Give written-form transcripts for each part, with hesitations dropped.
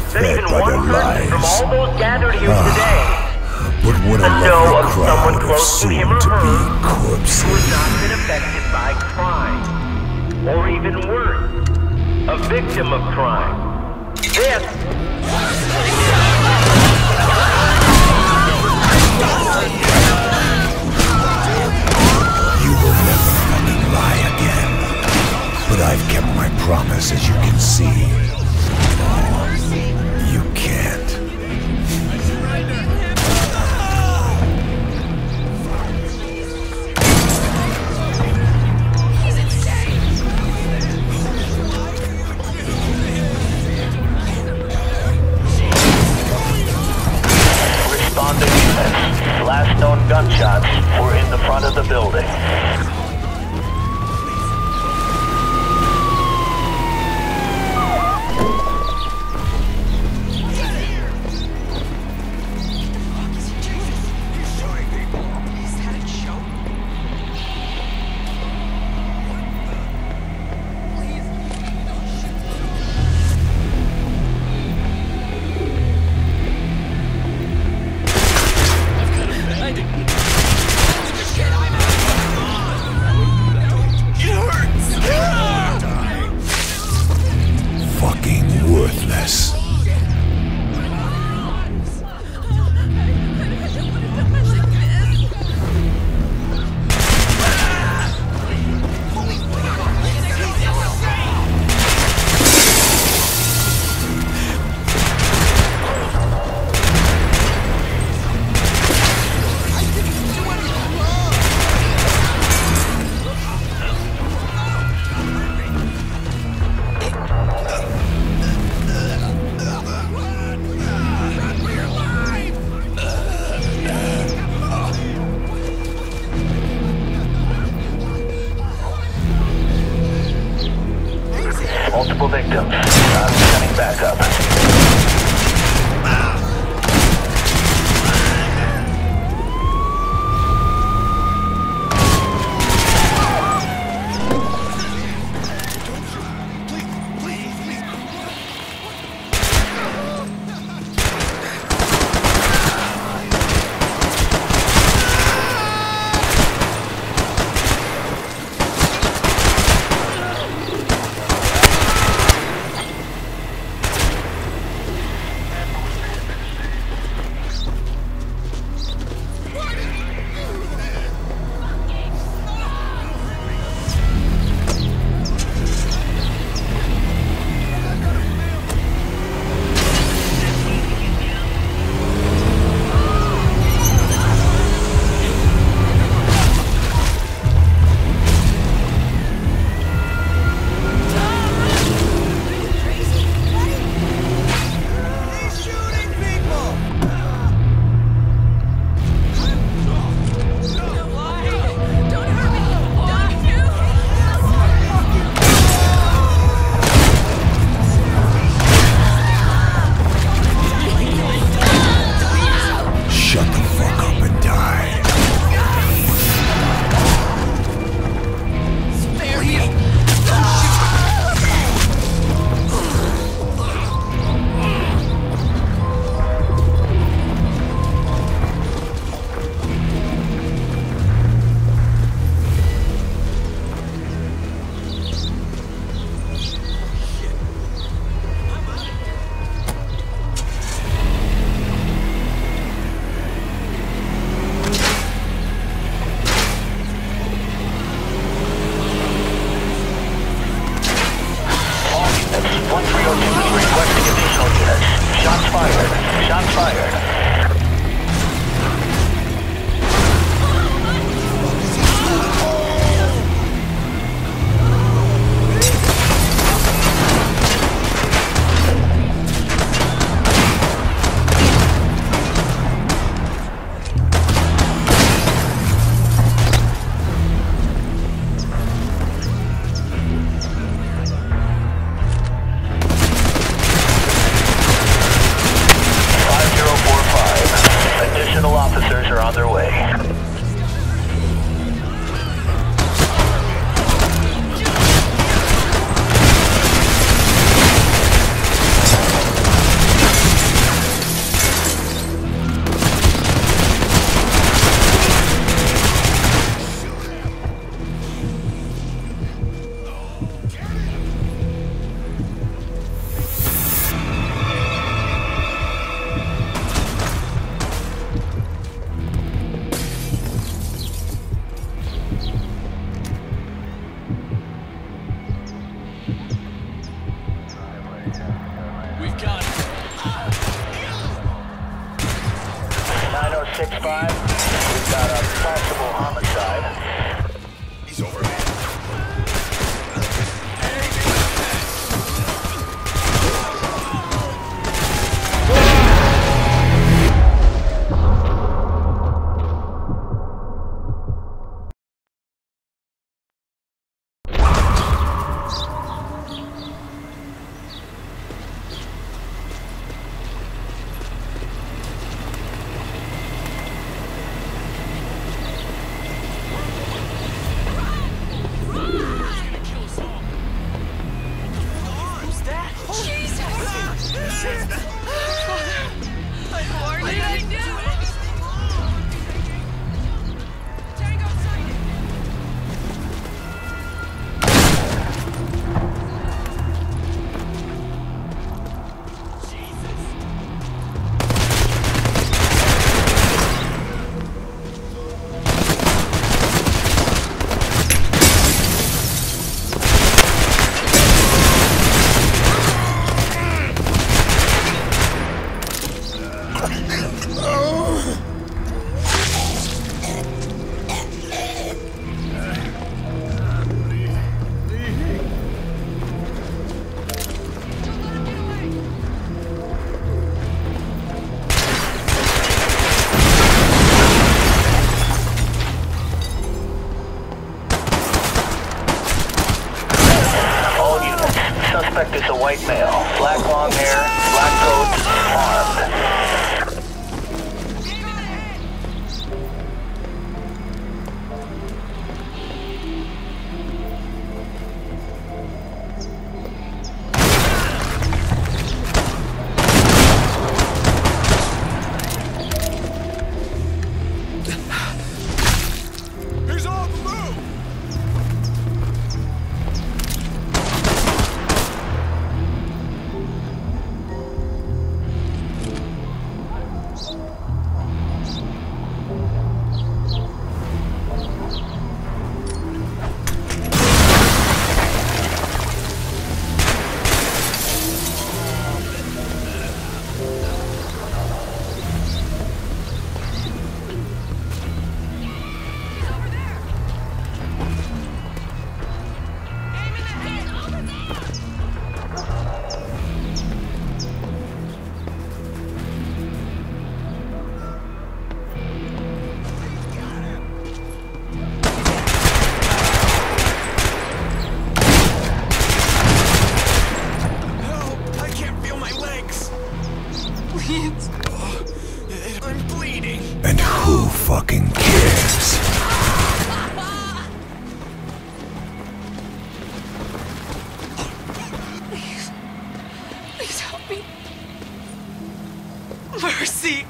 fed by their lies. From all those gathered here today, But what a know lovely of someone crowd of close to him or soon-to-be her who corpses. has not been affected by crime, or even worse, a victim of crime. This You will never fucking lie again. But I've kept my promise, as you can see. You can't. responding units. Last known gunshots were in the front of the building. Fucking worthless. Multiple victims. I'm sending back up. Shut the fuck up and die. Spare me! Shots fired. Officers are on their way. 9065, we've got a possible homicide. He's over there. Suspect is a white male. Black long hair, black coat, armed. He's on the move! I'm bleeding. And who fucking cares? Please help me. Mercy.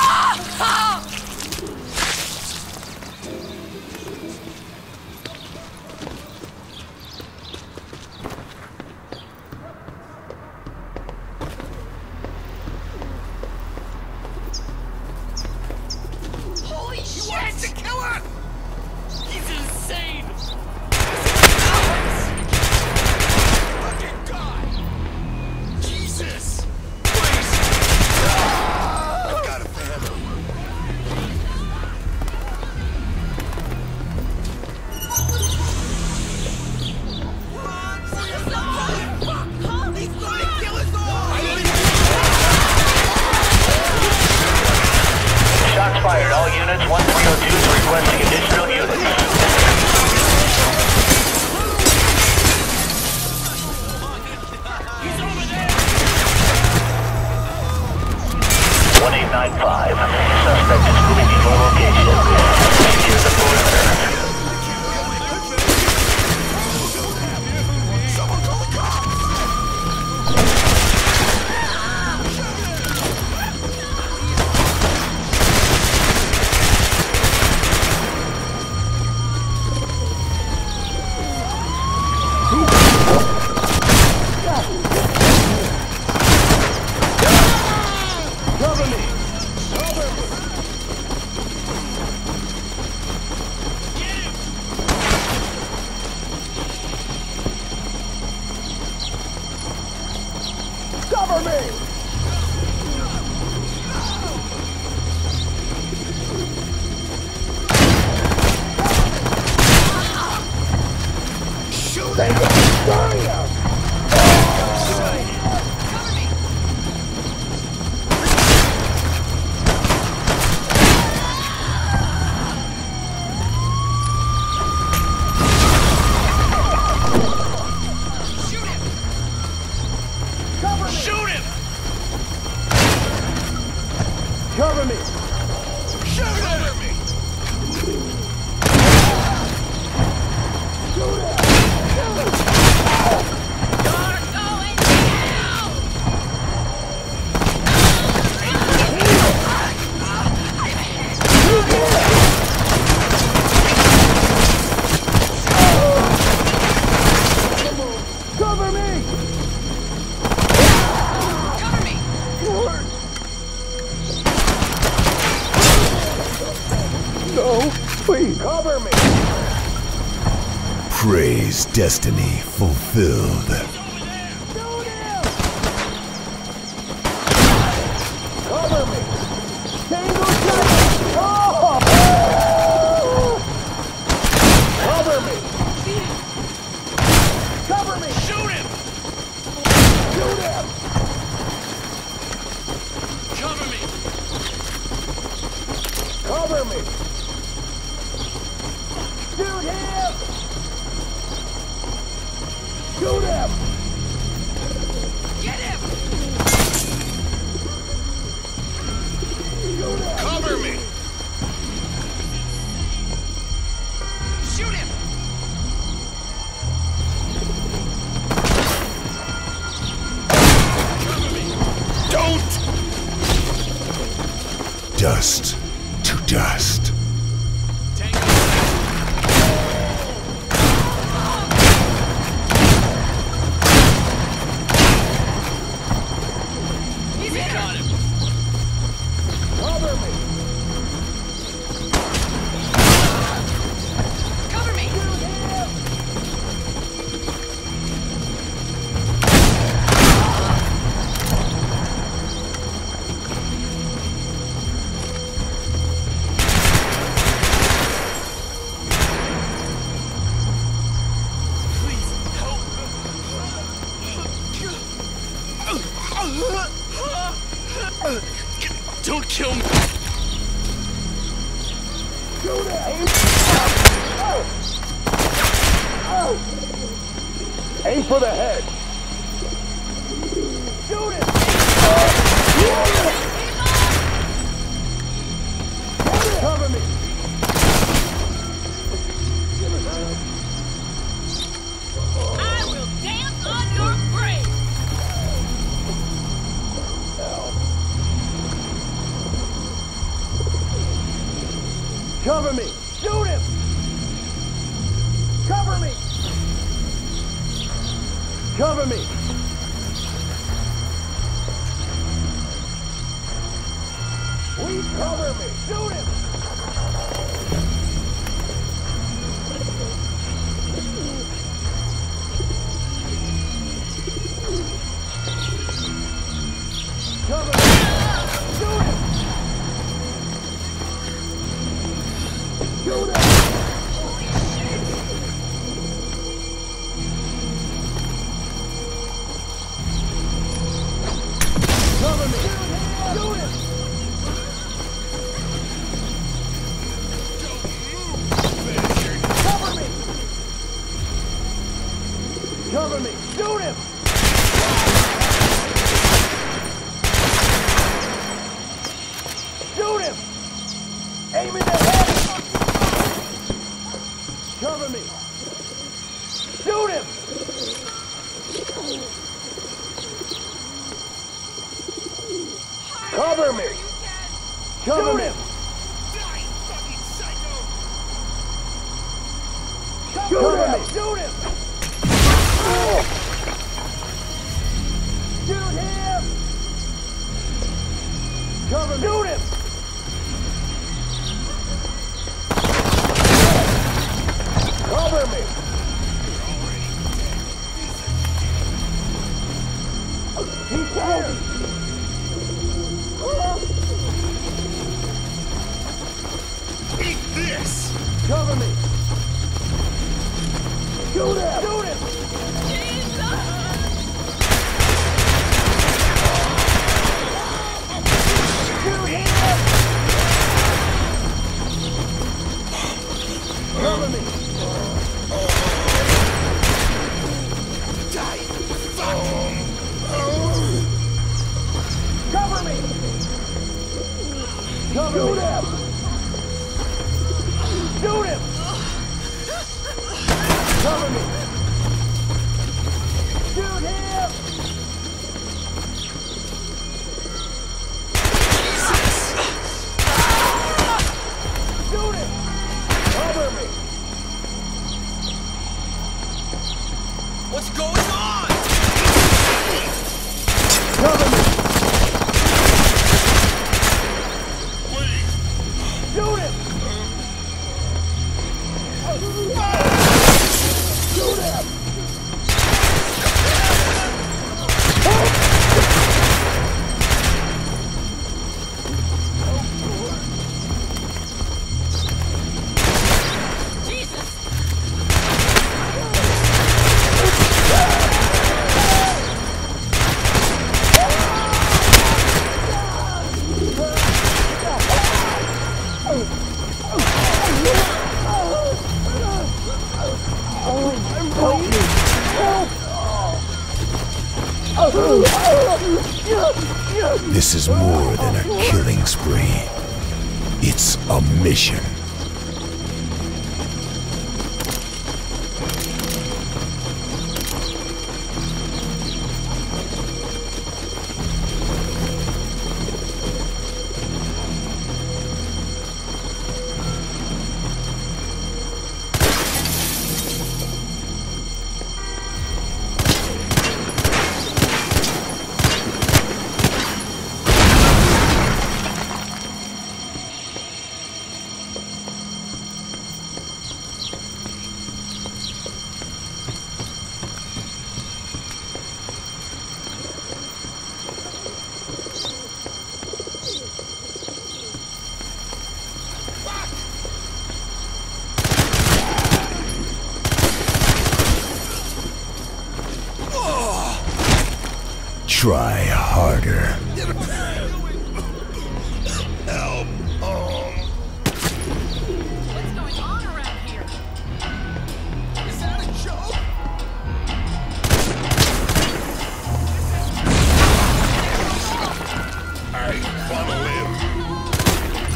Holy shit! Wants to kill her! He's insane! Fucking God! Jesus! I've got a family. He's going to kill us all! Shots fired. All units, 1302 is requesting additional units. 1895. Suspect is moving to your location. Secure the perimeter. Someone call the cops! Cover me! Cover me! Cover me! Cover me! Cover me! No, please cover me! Praise destiny fulfilled. Cover me! Tango shot! Oh! Cover me! Cover me! Shoot him! Shoot him! Cover me! Cover me! Shoot him! Shoot him! Get him! Cover me! Shoot him! Don't! Dust to dust. He's hit on him! Cover me! Cover me! Please help! Don't kill me! Shoot him! Aim for the head! Shoot him! Cover me! I will dance on your grave! Cover me! Shoot him! Cover me! Cover me! Please cover me! Shoot him! Cover me! Shoot him! Shoot him! Cover me! Shoot him! Cover me! Cover me! Shoot him! Shoot him! Aim in the head! Cover me! Shoot him! Cover me! Cover me! Cover me! Shoot him! Shoot him! Cover me! Shoot him! Cover me! He's here! Eat this! Cover me! Shoot him! Shoot him! Shoot him! Shoot him! Shoot him! Cover me! Shoot him! Shoot him! Cover me! What's going on? Cover me! Shoot him! Shoot him! Jesus! This is more than a killing spree. It's a mission. Try harder. What's going on around here? Is that a joke? I wanna live.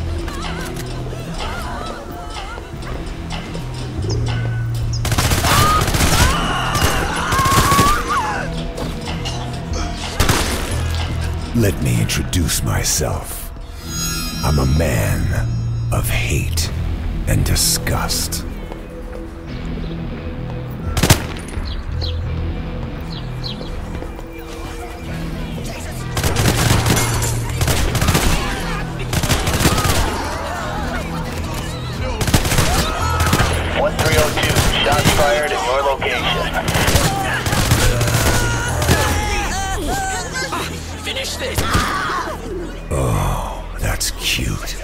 Let me introduce myself. I'm a man of hate and disgust. Shots fired at your location. Finish this! Oh, that's cute.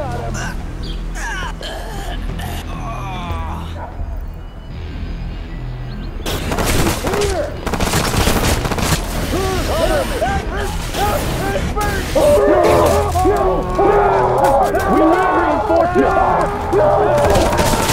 We need reinforcements!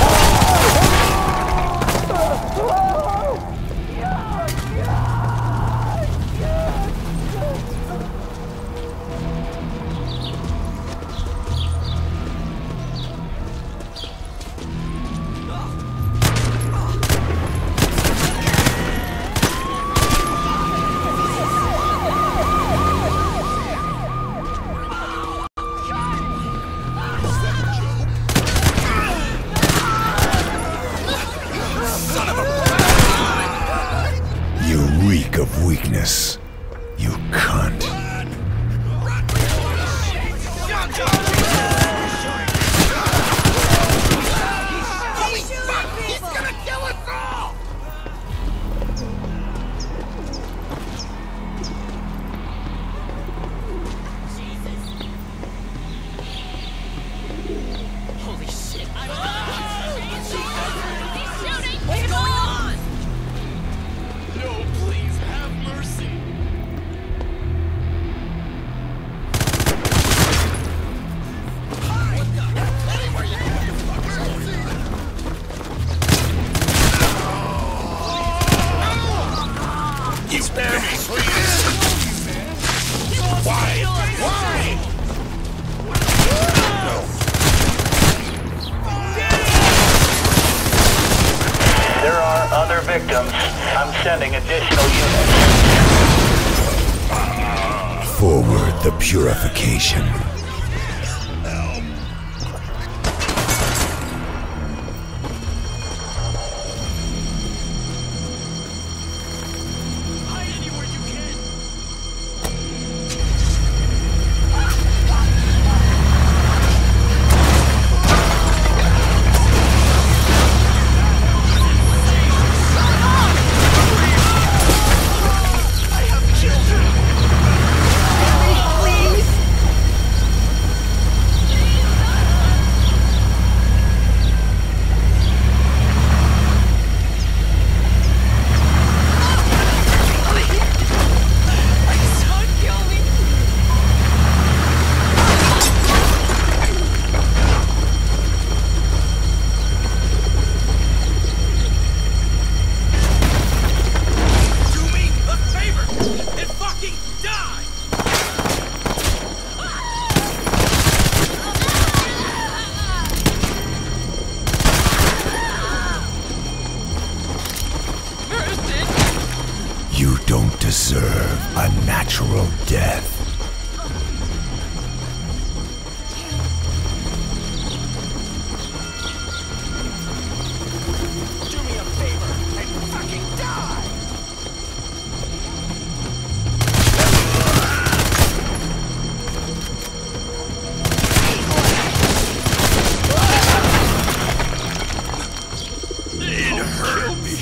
You reek of weakness. You cunt. He's gonna kill us all! Holy shit! He's shooting! What's going on? No, please have mercy. Anywhere you fucker! You spare me, please! Why? Why? There are other victims. I'm sending additional units. Forward the purification. Hide anywhere you can! I have children! Please! Son, kill me! Do me a favor and fucking die! You don't deserve a natural death. Do me a favor and fucking die! It hurt me.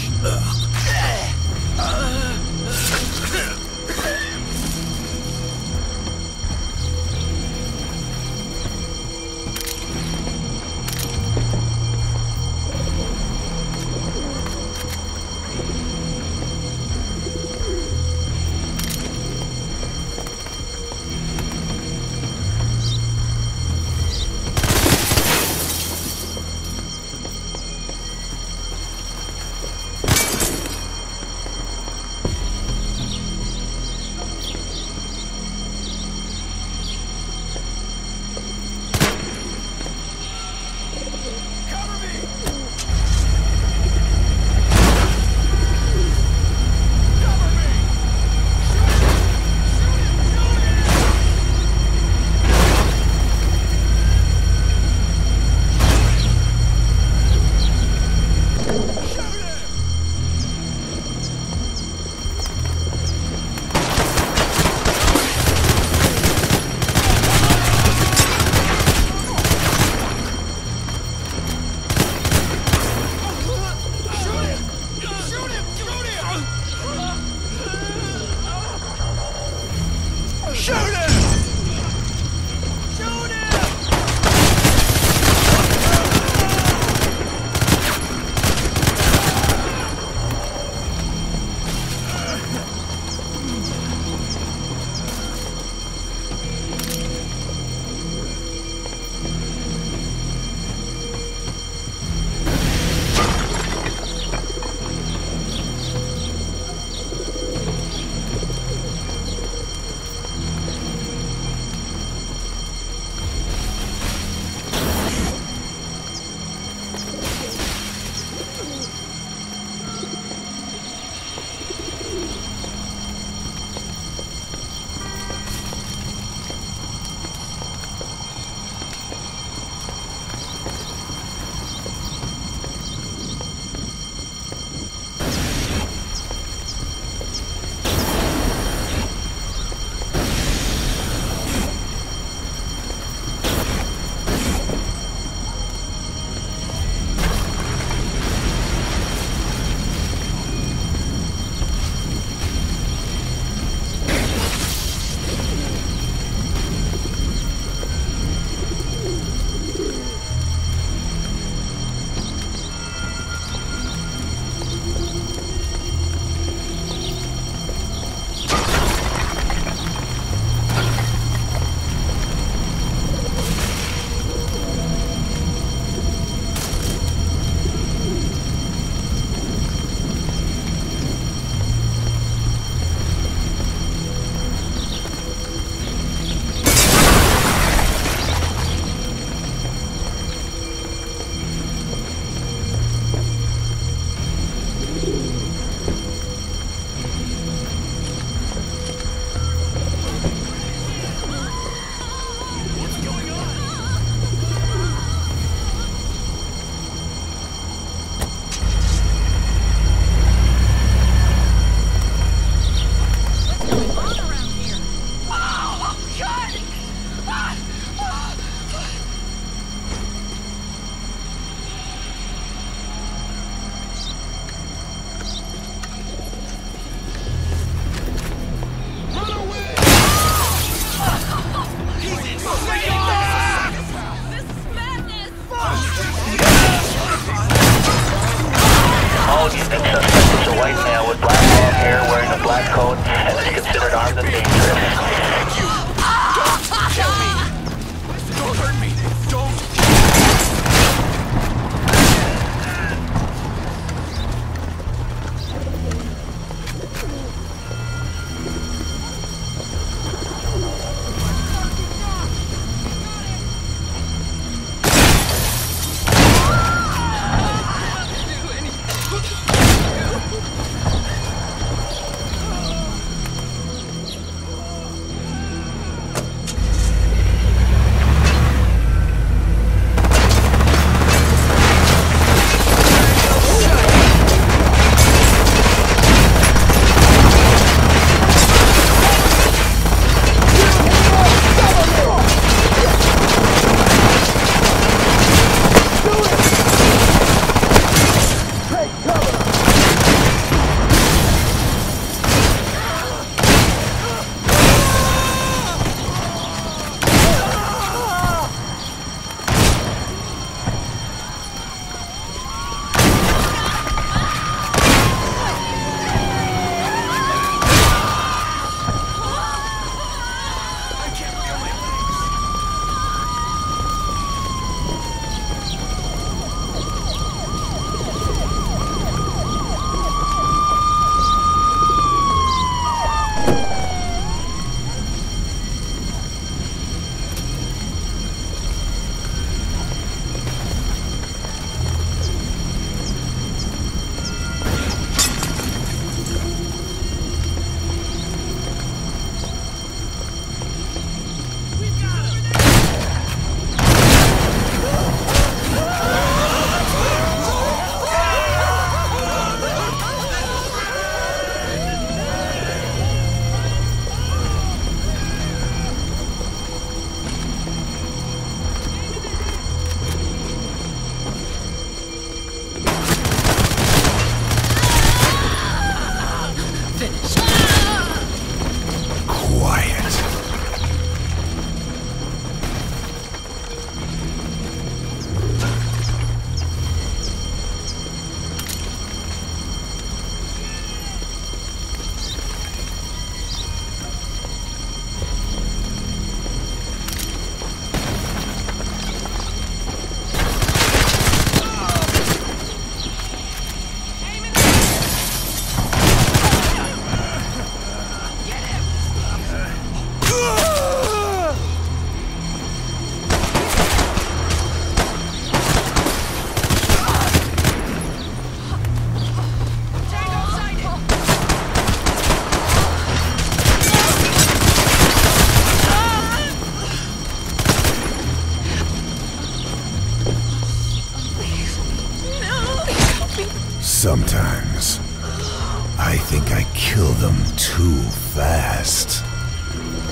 Sometimes, I think I kill them too fast.